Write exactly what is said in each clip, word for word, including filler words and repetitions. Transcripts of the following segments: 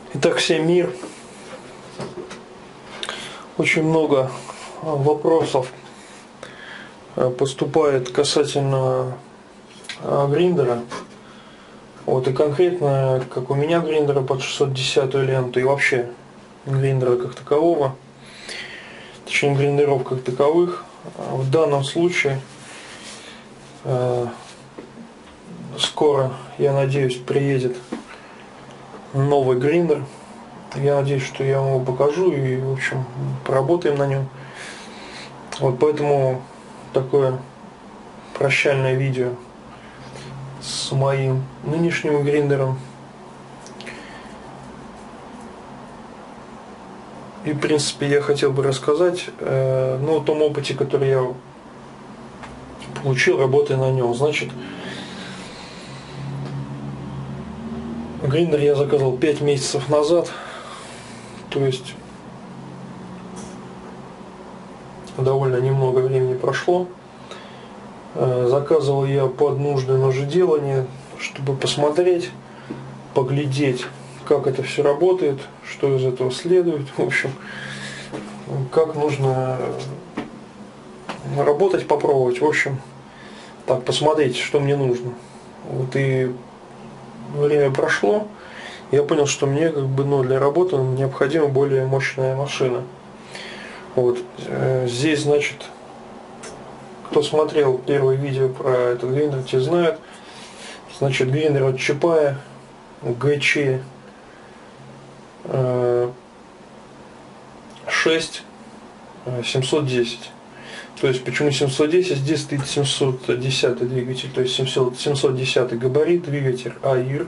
Итак, всем мир. Очень много вопросов поступает касательно гриндера. Вот, и конкретно, как у меня гриндера под шестьсот десятую ленту и вообще гриндера как такового, точнее гриндеров как таковых. В данном случае э, скоро, я надеюсь, приедет новый гриндер. Я надеюсь, что я вам его покажу и, в общем, поработаем на нем. Вот поэтому такое прощальное видео с моим нынешним гриндером. И, в принципе, я хотел бы рассказать э, ну, о том опыте, который я получил, работая на нем. Значит, гриндер я заказал пять месяцев назад. То есть довольно немного времени прошло. Заказывал я под нужды ножеделания, чтобы посмотреть, поглядеть, как это все работает, что из этого следует, в общем, как нужно работать, попробовать, в общем, так, посмотреть, что мне нужно. Вот и время прошло, я понял, что мне как бы, ну, для работы необходима более мощная машина. Вот здесь, значит, кто смотрел первое видео про этот гриндер, те знают. Значит, гриндер от Чапая джи си шесть семьсот десять. То есть почему семьсот десять? Здесь стоит семьсот десятый двигатель, то есть семьсот десятый габарит, двигатель АИР.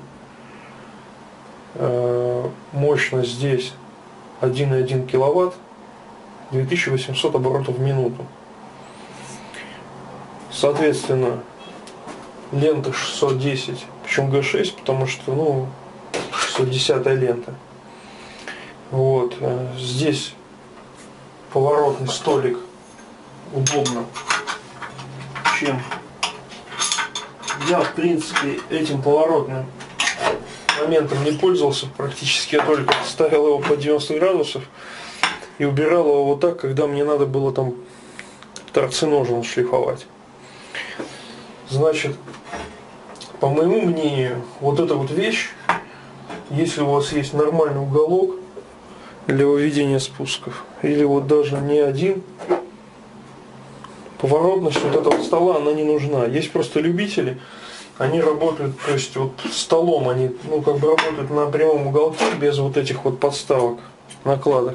Мощность здесь один и один киловатт, две тысячи восемьсот оборотов в минуту. Соответственно, лента шестьсот десять, причем джи шесть, потому что, ну, шестьсот десятая лента. Вот, здесь поворотный столик, удобно, чем я, в принципе, этим поворотным моментом не пользовался практически, я только ставил его по девяносто градусов и убирал его вот так, когда мне надо было там торцы ножен шлифовать. Значит, по моему мнению, вот эта вот вещь, если у вас есть нормальный уголок для выведения спусков, или вот даже не один, поворотность вот этого стола, она не нужна. Есть просто любители, они работают, то есть вот столом, они, ну, как бы работают на прямом уголке, без вот этих вот подставок, накладок.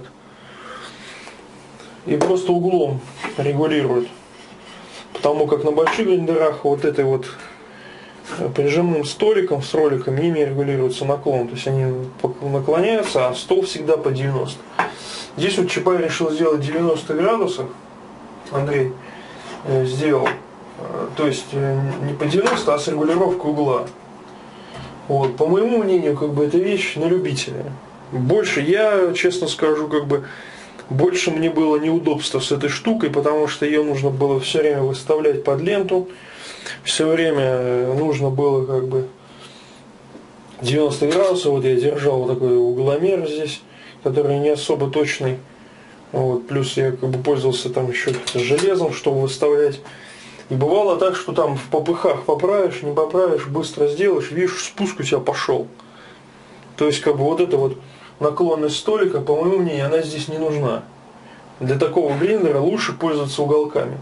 И просто углом регулируют. Потому как на больших гриндерах вот этой вот прижимным столиком с роликами ими регулируется наклон. То есть они наклоняются, а стол всегда по девяносто. Здесь вот Чапай решил сделать девяносто градусов. Андрей сделал. То есть не по девяносто, а с регулировкой угла. Вот. По моему мнению, как бы эта вещь на любителя. Больше я, честно скажу, как бы больше мне было неудобства с этой штукой, потому что ее нужно было все время выставлять под ленту. Все время нужно было как бы девяносто градусов. Вот я держал вот такой угломер здесь, который не особо точный. Вот. Плюс я как бы пользовался там еще железом, чтобы выставлять. И бывало так, что там в попыхах поправишь, не поправишь, быстро сделаешь, видишь, спуск у тебя пошел. То есть как бы вот это вот наклонность столика, по моему мнению, она здесь не нужна. Для такого гриндера лучше пользоваться уголками.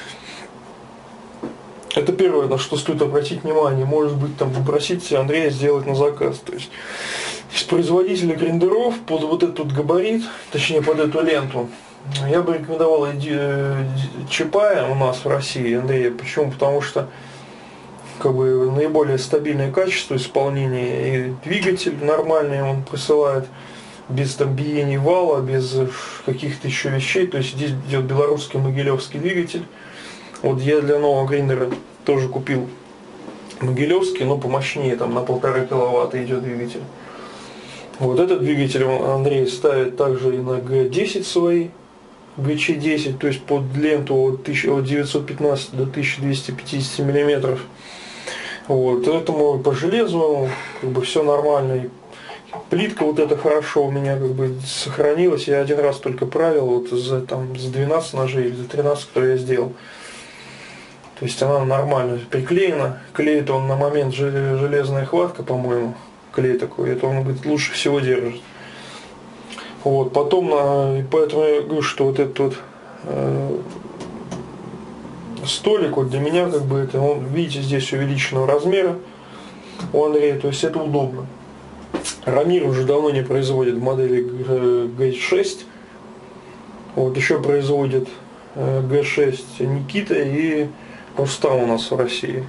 Это первое, на что стоит обратить внимание. Может быть, там попросить Андрея сделать на заказ. То есть из производителя гриндеров под вот этот габарит, точнее под эту ленту, я бы рекомендовал Чапая у нас в России, Андрея. Почему? Потому что как бы наиболее стабильное качество исполнения, и двигатель нормальный он присылает, без там биений вала, без каких-то еще вещей. То есть здесь идет белорусский могилевский двигатель. Вот я для нового гриндера тоже купил могилевский, но помощнее, там на полтора киловатта идет двигатель. Вот этот двигатель Андрей ставит также и на джи десять свои, джи си десять, то есть под ленту от девятьсот пятнадцать до тысячи двухсот пятидесяти миллиметров. Вот, поэтому по железу как бы все нормально. Плитка вот эта хорошо у меня как бы сохранилась. Я один раз только правил вот за, там, за двенадцать ножей или за тринадцать, которые я сделал. То есть она нормально приклеена. Клеит он на момент железная хватка, по-моему. Клей такой. Это он говорит, лучше всего держит. Вот. Потом, и поэтому я говорю, что вот этот вот э, столик вот для меня как бы это, он, видите, здесь увеличенного размера у Андрея. То есть это удобно. Рамир уже давно не производит модели Г шесть. Вот еще производит Г шесть Никита и Рустам у нас в России.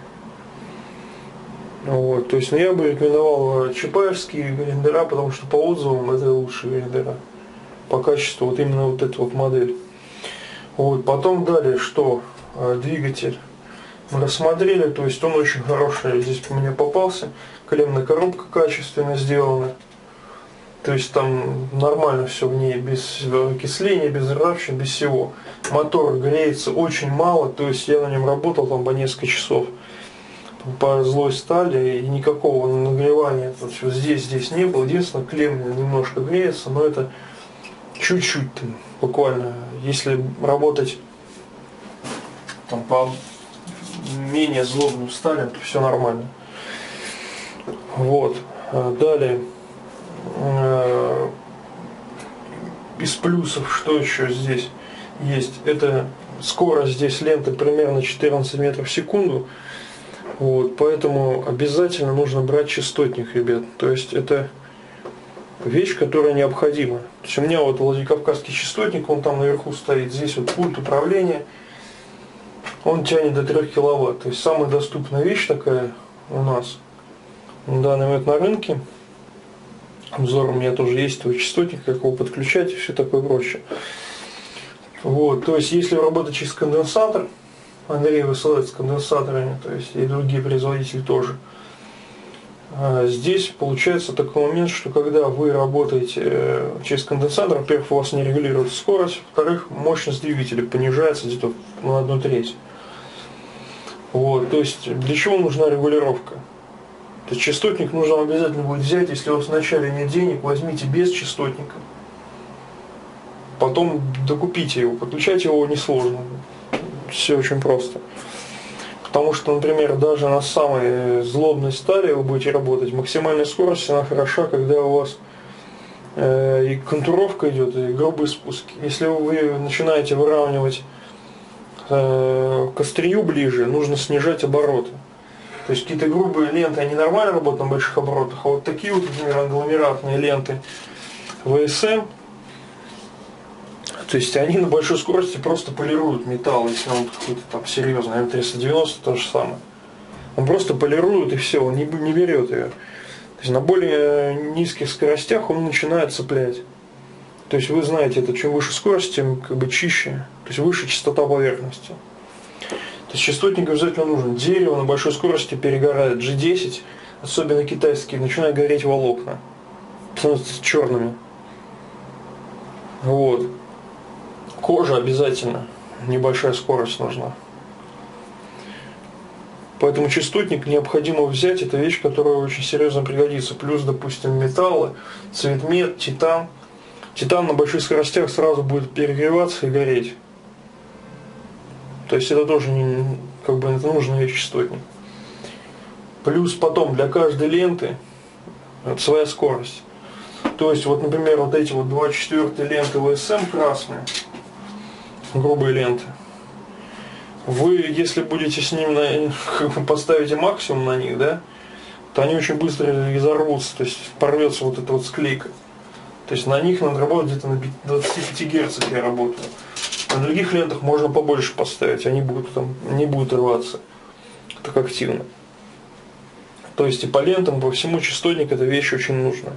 Вот, то есть, ну, я бы рекомендовал чапаевские гриндера, потому что по отзывам это лучшие гриндера. По качеству вот именно вот эта вот модель. Вот, потом далее, что двигатель мы рассмотрели, то есть он очень хороший, здесь у меня попался. Клемная коробка качественно сделана. То есть там нормально все в ней, без окисления, без ржавчины, без всего. Мотор греется очень мало, то есть я на нем работал там по несколько часов по злой стали и никакого нагревания вот здесь, здесь не было. Единственное, клемма немножко греется, но это чуть-чуть буквально. Если работать там по менее злобным сталям, то все нормально. Вот. Далее. Из плюсов, что еще здесь есть? Это скорость здесь ленты примерно четырнадцать метров в секунду. Вот, поэтому обязательно нужно брать частотник, ребят. То есть это вещь, которая необходима. То есть у меня вот Владикавказский частотник, он там наверху стоит. Здесь вот пульт управления. Он тянет до трёх киловатт. То есть самая доступная вещь такая у нас на данный момент на рынке. Обзор у меня тоже есть, твой частотник, как его подключать и все такое прочее. Вот, то есть если работать через конденсатор, Андрей высылает с конденсаторами, то есть и другие производители тоже. Здесь получается такой момент, что когда вы работаете через конденсатор, во-первых, у вас не регулируется скорость, во-вторых, мощность двигателя понижается где-то на одну треть. Вот, то есть для чего нужна регулировка? То есть частотник нужно обязательно будет взять, если у вас вначале нет денег, возьмите без частотника. Потом докупите его, подключать его несложно. Все очень просто. Потому что, например, даже на самой злобной стали вы будете работать, максимальная скорость, она хороша, когда у вас э, и контуровка идет, и грубые спуски. Если вы начинаете выравнивать э, к острию ближе, нужно снижать обороты. То есть какие-то грубые ленты, они нормально работают на больших оборотах, а вот такие вот, например, англомератные ленты вэ эс эм, то есть они на большой скорости просто полируют металл, если он какой-то там серьезный, эм триста девяносто то же самое. Он просто полирует и все, он не, не берет ее. То есть на более низких скоростях он начинает цеплять. То есть вы знаете, это чем выше скорость, тем как бы чище, то есть выше частота поверхности. То есть частотник обязательно нужен. Дерево на большой скорости перегорает. джи десять, особенно китайские, начинают гореть волокна. Становятся черными. Вот. Кожа обязательно. Небольшая скорость нужна. Поэтому частотник необходимо взять. Это вещь, которая очень серьезно пригодится. Плюс, допустим, металлы, цветмет, титан. Титан на больших скоростях сразу будет перегреваться и гореть. То есть это тоже не, как бы это нужный вещь частотник. Плюс потом для каждой ленты своя скорость. То есть вот, например, вот эти вот двадцать четвёртые ленты вэ эс эм красные, грубые ленты. Вы, если будете с ним на, как бы поставите максимум на них, да, то они очень быстро изорвутся, то есть порвется вот эта вот склейка. То есть на них надо работать где-то на двадцати пяти герцах я работаю. На других лентах можно побольше поставить, они будут там, не будут рваться так активно. То есть и по лентам, по всему частотник эта вещь очень нужна.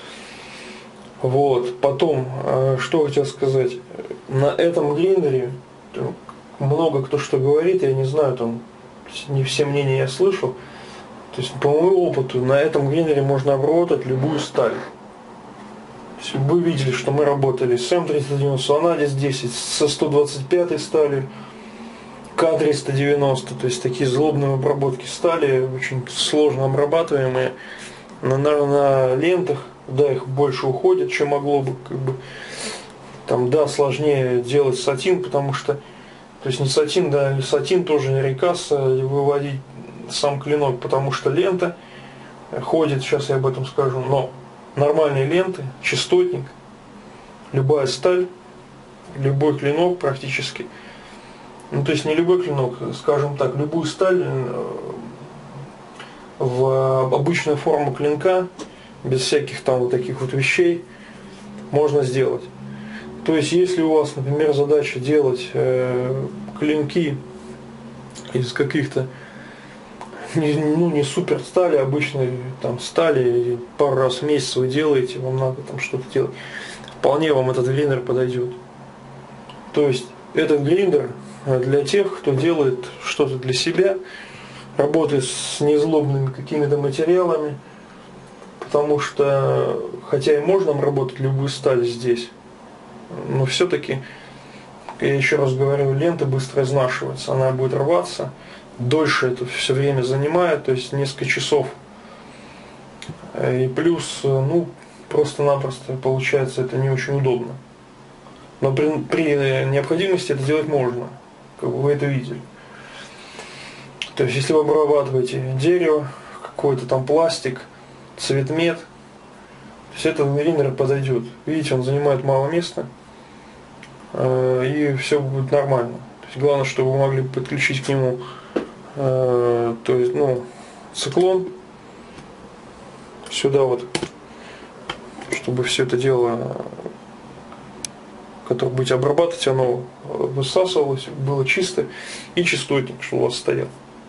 Вот, потом, что хотел сказать, на этом гриндере много кто что говорит, я не знаю, там не все мнения я слышу. То есть по моему опыту на этом гриндере можно обработать любую сталь. Вы видели, что мы работали с эм триста девяносто, Анадис десять, со сто двадцать пятой стали, ка триста девяносто, то есть такие злобные обработки стали, очень сложно обрабатываемые. на, на, на лентах, да, их больше уходит, чем могло бы, как бы, там, да, сложнее делать сатин, потому что, то есть не сатин, да, или сатин тоже не рекасса выводить сам клинок, потому что лента ходит, сейчас я об этом скажу, но нормальные ленты, частотник, любая сталь, любой клинок практически, ну то есть не любой клинок, скажем так, любую сталь в обычную форму клинка, без всяких там вот таких вот вещей, можно сделать. То есть если у вас, например, задача делать э, клинки из каких-то не, ну, не супер стали, обычной там стали, пару раз в месяц вы делаете, вам надо там что-то делать, вполне вам этот гриндер подойдет. То есть этот гриндер для тех, кто делает что-то для себя, работает с незлобными какими-то материалами, потому что, хотя и можно обработать любую сталь здесь, но все-таки, я еще раз говорю, лента быстро изнашивается, она будет рваться, дольше это все время занимает, то есть несколько часов. И плюс, ну, просто-напросто получается это не очень удобно. Но при, при необходимости это делать можно, как бы вы это видели. То есть если вы обрабатываете дерево, какой-то там пластик, цветмет, то есть этот гриндер подойдет. Видите, он занимает мало места, и все будет нормально. То есть главное, чтобы вы могли подключить к нему, то есть, ну, циклон сюда вот, чтобы все это дело, которое будете обрабатывать, оно высасывалось, было чисто, и частотник, что у вас стоял.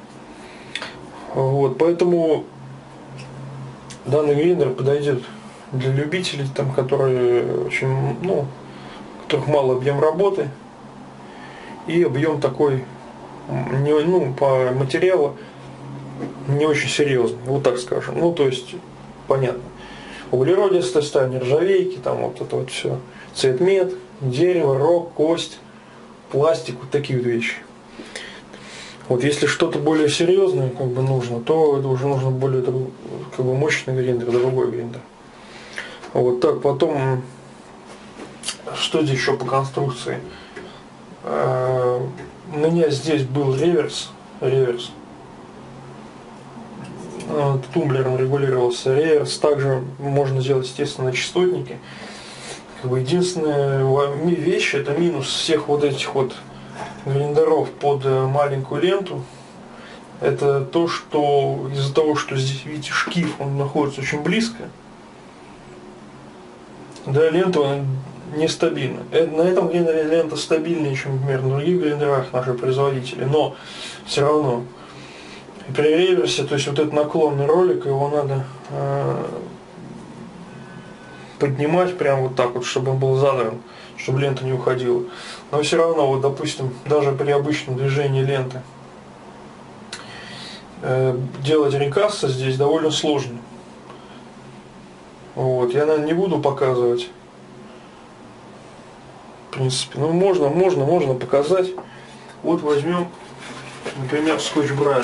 Вот, поэтому данный гриндер подойдет для любителей, там, которые очень, ну, у которых мало объем работы и объем такой, не, ну, по материалу не очень серьезный, вот так скажем. Ну, то есть, понятно. Углеродистая сталь, нержавейки, там вот это вот все. Цветмет, дерево, рог, кость, пластик, вот такие вот вещи. Вот если что-то более серьезное как бы нужно, то это уже нужно более как бы мощный гриндер, другой гриндер. Вот так, потом, что здесь еще по конструкции? У меня здесь был реверс, реверс. Тумблером регулировался реверс. Также можно сделать, естественно, на частотнике. Как бы единственная вещь, это минус всех вот этих вот гриндеров под маленькую ленту. Это то, что из-за того, что здесь, видите, шкив, он находится очень близко. Да, лента нестабильна. На этом гриндере лента стабильнее, чем, например, на других гриндерах наших производителей. Но все равно при реверсе, то есть вот этот наклонный ролик, его надо э, поднимать прям вот так вот, чтобы он был задран, чтобы лента не уходила. Но все равно, вот допустим, даже при обычном движении ленты э, делать рекасса здесь довольно сложно. Вот, я, наверное, не буду показывать. В принципе, ну можно, можно, можно показать. Вот возьмем, например, скотч-брайт.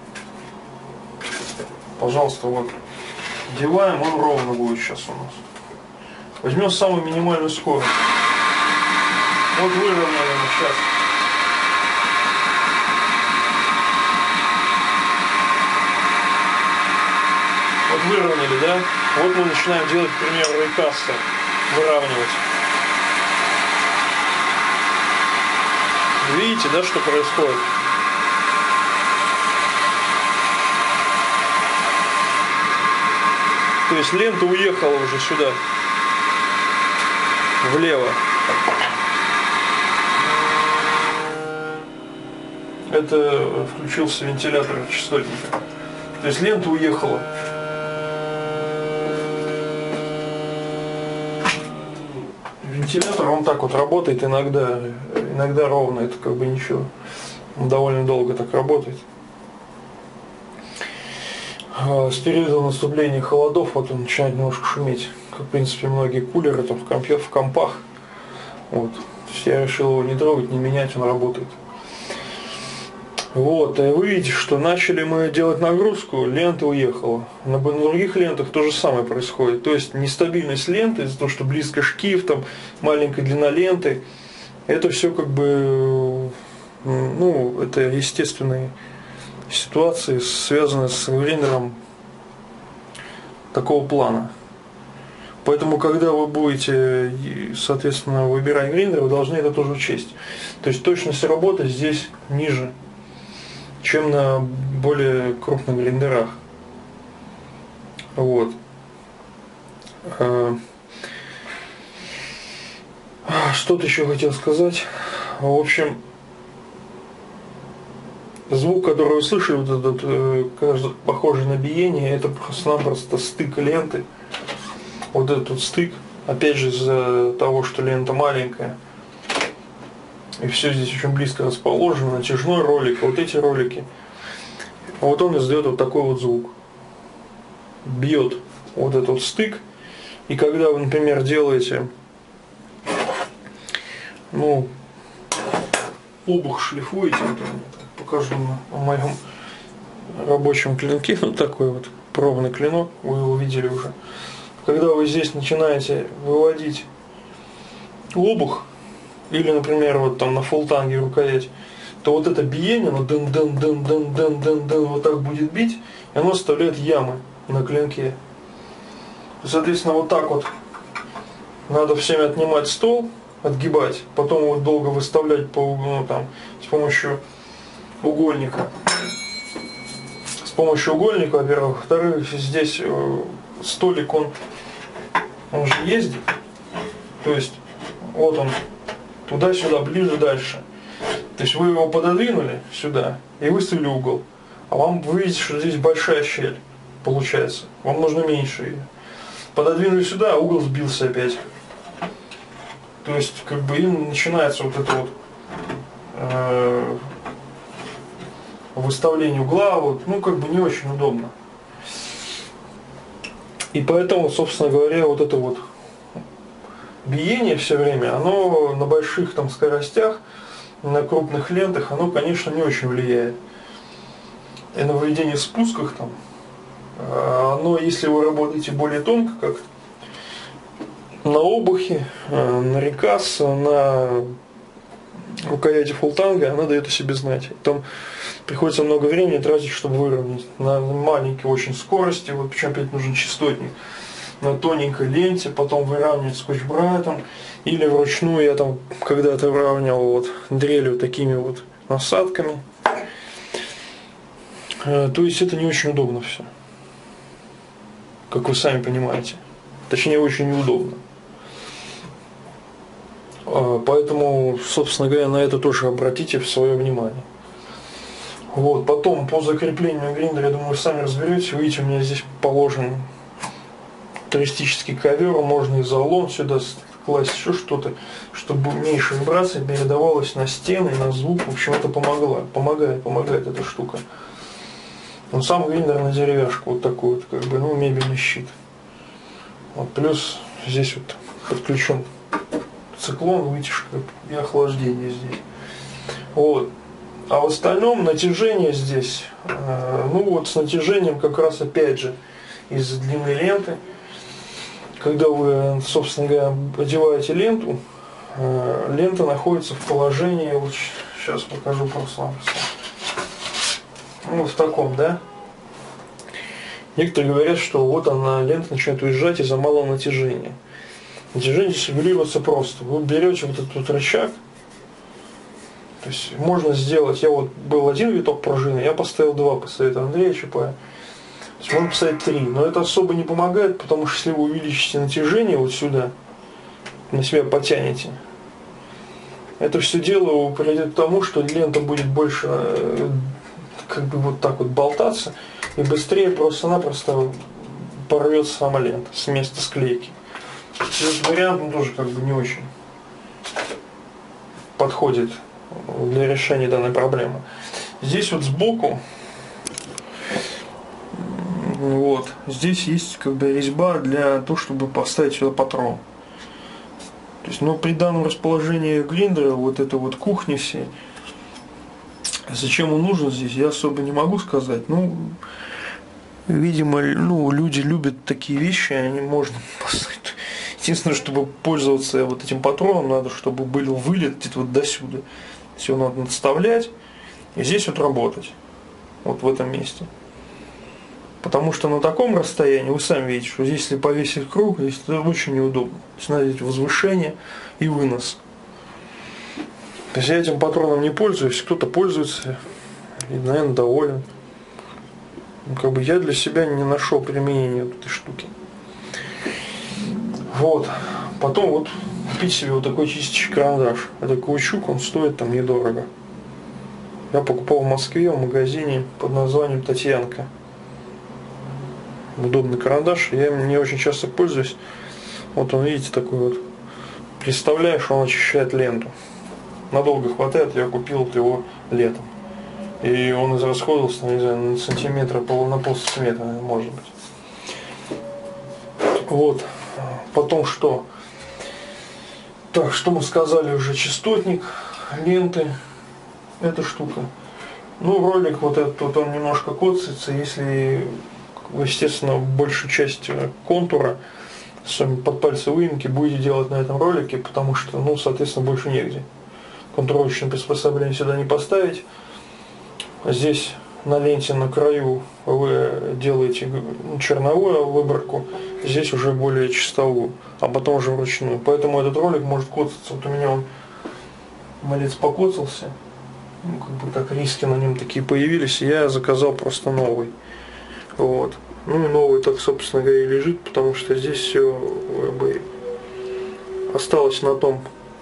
Пожалуйста, вот. Деваем, он ровно будет сейчас у нас. Возьмем самую минимальную скорость. Вот выровняли мы сейчас. Вот выровняли, да? Вот мы начинаем делать, к примеру, рекасса. Выравнивать. Видите, да, что происходит? То есть лента уехала уже сюда, влево. Это включился вентилятор частотника. То есть лента уехала. Вентилятор, он так вот работает иногда, иногда ровно, это как бы ничего. Он довольно долго так работает. С периода наступления холодов вот он начинает немножко шуметь, как в принципе многие кулеры там в, компе, в компах. Вот. Я решил его не трогать, не менять, он работает. Вот, и вы видите, что начали мы делать нагрузку, лента уехала. На других лентах то же самое происходит. То есть нестабильность ленты из-за того, что близко шкив, там маленькая длина ленты. Это все как бы, ну, это естественные ситуации, связанные с гриндером такого плана. Поэтому, когда вы будете, соответственно, выбирать гриндер, вы должны это тоже учесть. То есть точность работы здесь ниже, чем на более крупных гриндерах. Вот. Что-то еще хотел сказать. В общем, звук, который вы слышали, вот этот, похожий на биение, это просто-напросто стык ленты. Вот этот стык, опять же из-за того, что лента маленькая, и все здесь очень близко расположено, натяжной ролик, вот эти ролики, вот он издает вот такой вот звук. Бьет вот этот вот стык, и когда вы, например, делаете, ну, обух шлифуете, вот я покажу на моем рабочем клинке, вот такой вот пробный клинок, вы его видели уже. Когда вы здесь начинаете выводить обух, или, например, вот там на фултанге рукоять, то вот это биение, оно дын дын дын дын дын дын дын вот так будет бить, и оно оставляет ямы на клинке. Соответственно, вот так вот надо всеми отнимать стол, отгибать, потом его долго выставлять по углу, там, с помощью угольника. С помощью угольника, во-первых. Во-вторых, здесь столик, он, он же ездит. То есть, вот он, туда-сюда, ближе, дальше. То есть, вы его пододвинули сюда и выставили угол. А вам, вы видите, что здесь большая щель получается. Вам нужно меньше ее. Пододвинули сюда, а угол сбился опять. То есть, как бы, им начинается вот это вот э, выставление угла, вот, ну, как бы, не очень удобно. И поэтому, собственно говоря, вот это вот биение все время, оно на больших там скоростях, на крупных лентах, оно, конечно, не очень влияет. И на выведение в спусках там, оно, если вы работаете более тонко, как на обухе, на рекас, на рукояти фултанга, она дает о себе знать. Там приходится много времени тратить, чтобы выровнять на маленькой очень скорости, вот причем опять нужен частотник, на тоненькой ленте, потом выравнивать скотч-брайтом, или вручную я там когда-то выравнивал вот дрелью такими вот насадками. То есть это не очень удобно все, как вы сами понимаете. Точнее, очень неудобно. Поэтому, собственно говоря, на это тоже обратите свое внимание. Вот, потом по закреплению гриндера, я думаю, вы сами разберетесь. Видите, у меня здесь положен туристический ковер, можно изолон сюда класть, еще что-то, чтобы меньше вибраций передавалось на стены, на звук. В общем, это помогло, помогает, помогает эта штука. Он сам гриндер на деревяшку, вот такой вот, как бы, ну, мебельный щит. Вот, плюс здесь вот подключен циклон, вытяжка и охлаждение здесь. Вот. А в остальном натяжение здесь, э, ну вот с натяжением как раз опять же из длины ленты. Когда вы, собственно говоря, одеваете ленту, э, лента находится в положении, вот сейчас покажу просто-напросто. Ну, вот в таком, да? Некоторые говорят, что вот она, лента начинает уезжать из-за малого натяжения. Натяжение здесь регулируется просто. Вы берете вот этот вот рычаг, то есть можно сделать, я вот был один виток пружины, я поставил два по совету Андрея Чапая. То есть можно поставить три, но это особо не помогает, потому что если вы увеличите натяжение вот сюда, на себя потянете, это все дело приведет к тому, что лента будет больше как бы вот так вот болтаться, и быстрее просто-напросто порвется сама лента с места склейки. Этот вариант он тоже как бы не очень подходит для решения данной проблемы. Здесь вот сбоку, вот, здесь есть как бы резьба для того, чтобы поставить сюда патрон. То есть, но при данном расположении гриндера, вот это вот кухни все, Зачем он нужен здесь, я особо не могу сказать. Ну, видимо, ну, люди любят такие вещи, они можно поставить. Единственное, чтобы пользоваться вот этим патроном, надо, чтобы был вылет где-то вот до сюда. Все надо надставлять и здесь вот работать. Вот в этом месте. Потому что на таком расстоянии, вы сами видите, что здесь, если повесить круг, здесь это очень неудобно. То есть надо возвышение и вынос. То есть я этим патроном не пользуюсь, кто-то пользуется и, наверное, доволен. Ну, как бы я для себя не нашел применения вот этой штуки. Вот. Потом вот купить себе вот такой чистящий карандаш. Это каучук, он стоит там недорого. Я покупал в Москве в магазине под названием Татьянка. Удобный карандаш, я им не очень часто пользуюсь. Вот он, видите, такой вот. Представляю, что он очищает ленту. Надолго хватает, я купил вот его летом. И он израсходовался, не знаю, на сантиметра, на полсантиметра, может быть. Вот. Потом что? Так, что мы сказали уже? Частотник, ленты, эта штука. Ну, ролик вот этот, вот он немножко коцается, если, естественно, большую часть контура, особенно под пальцы выемки, будете делать на этом ролике, потому что, ну, соответственно, больше негде. Контуровочное приспособление сюда не поставить. Здесь на ленте на краю вы делаете черновую выборку, здесь уже более чистовую, а потом уже вручную. Поэтому этот ролик может коцаться. Вот у меня он малец покоцался, ну, как бы так риски на нем такие появились, и я заказал просто новый. Вот. Ну и новый так, собственно говоря, и лежит, потому что здесь все как бы осталось на том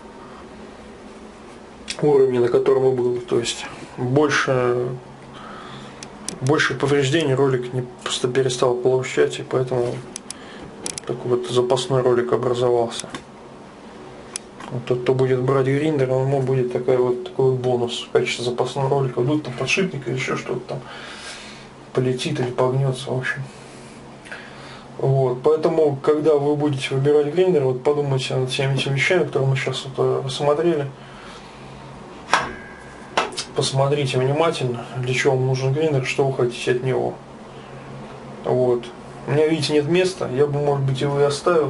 уровне, на котором и был. То есть больше, больше повреждений ролик не просто перестал получать, и поэтому такой вот запасной ролик образовался. Вот тот, кто будет брать гриндер, ему будет такой вот, такой вот бонус в качестве запасного ролика. Вдруг там подшипник или еще что-то там полетит или погнется, в общем. Вот, поэтому, когда вы будете выбирать гриндер, вот подумайте над всеми этими вещами, которые мы сейчас вот рассмотрели. Посмотрите внимательно, для чего вам нужен гриндер, что вы хотите от него. Вот. У меня, видите, нет места, я бы, может быть, его и оставил.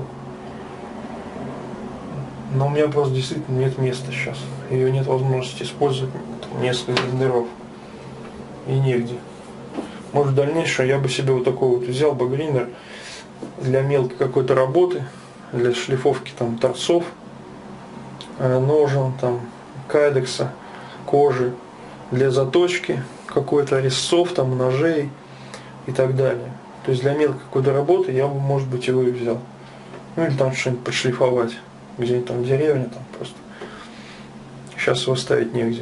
Но у меня просто действительно нет места сейчас. Ее нет возможности использовать несколько гриндеров. И негде. Может, в дальнейшем я бы себе вот такой вот взял бы гриндер для мелкой какой-то работы, для шлифовки там торцов, ножен, там, кайдекса, кожи, для заточки какой-то резцов, там, ножей и так далее. То есть для мелкой какой-то работы я бы, может быть, его и взял. Ну или там что-нибудь подшлифовать. Где-нибудь там в деревне, там просто. Сейчас его ставить негде.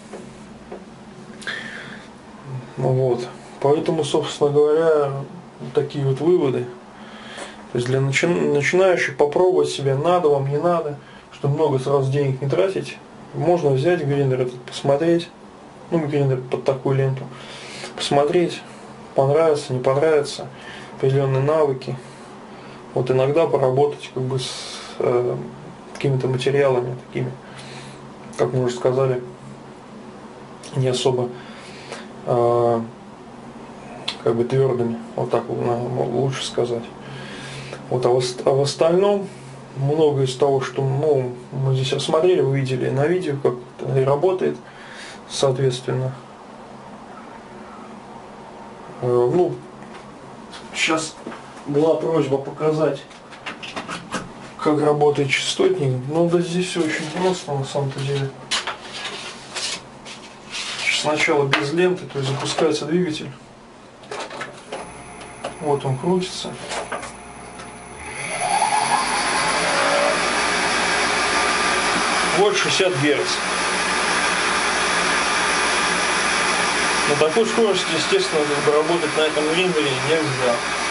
Ну вот. Поэтому, собственно говоря, такие вот выводы. То есть для начи- начинающих попробовать себя, надо вам, не надо, чтобы много сразу денег не тратить. Можно взять гриндер этот, посмотреть. Ну, гриндер под такую ленту. Посмотреть, понравится, не понравится, определенные навыки. Вот иногда поработать как бы с э, какими-то материалами такими, как мы уже сказали, не особо э, как бы твердыми, вот так лучше сказать. Вот, а, в, а в остальном много из того, что ну, мы здесь рассмотрели, вы видели на видео, как это работает, соответственно. Э, ну, сейчас была просьба показать, как работает частотник. Ну да, здесь все очень просто на самом-то деле. Сначала без ленты, то есть запускается двигатель. Вот он крутится. Вот шестьдесят герц. На такой скорости, естественно, работать на этом гриндере нельзя.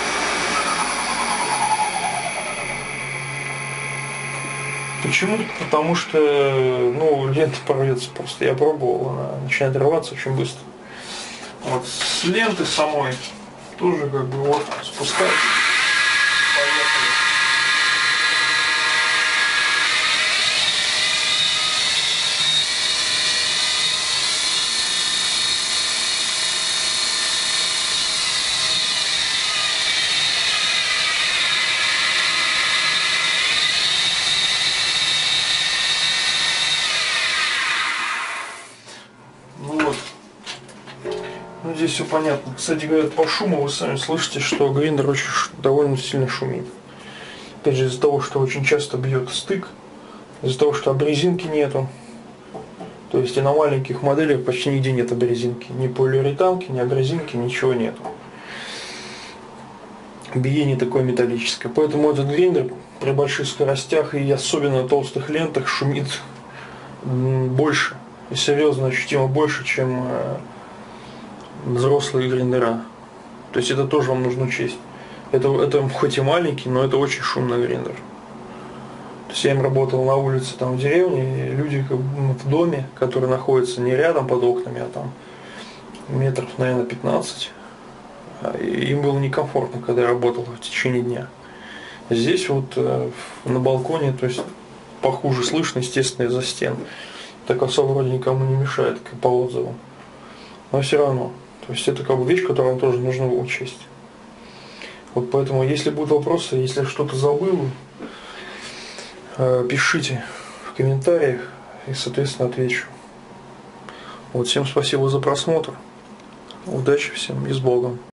Почему? Потому что ну, лента порвется просто. Я пробовал, она начинает рваться очень быстро. Вот с ленты самой тоже как бы вот спускается. Поехали. здесь все понятно. Кстати, говорят, по шуму вы сами слышите, что гриндер очень довольно сильно шумит. Опять же, из-за того, что очень часто бьет стык, из-за того, что обрезинки нету. То есть и на маленьких моделях почти нигде нет обрезинки. Ни полиуретанки, ни обрезинки, ничего нету. Биение такое металлическое. Поэтому этот гриндер при больших скоростях и особенно на толстых лентах шумит больше. И серьезно ощутимо больше, чем взрослые гриндера. То есть это тоже вам нужно учесть. Это, это хоть и маленький, но это очень шумный гриндер. То есть я им работал на улице, там в деревне, и люди как бы в доме, который находится не рядом под окнами, а там метров, наверное, пятнадцать. Им было некомфортно, когда я работал в течение дня. Здесь вот э, на балконе, то есть похуже слышно, естественно, из-за стен. Так особо вроде никому не мешает, как по отзывам. Но все равно. То есть это как бы вещь, которую тоже нужно учесть. Вот поэтому, если будут вопросы, если что-то забыл, э, пишите в комментариях и, соответственно, отвечу. Вот, всем спасибо за просмотр. Удачи всем и с Богом.